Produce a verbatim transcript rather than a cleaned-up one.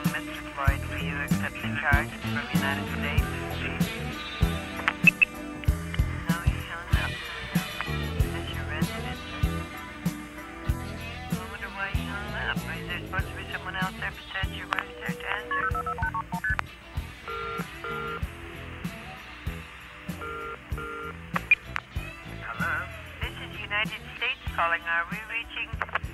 Mister Floyd, will you accept the charge from the United States? No, he hung up. Is this your residence? I wonder why he hung up. Is there supposed to be someone else there besides your wife there to answer? Hello? This is United States calling. Are we reaching...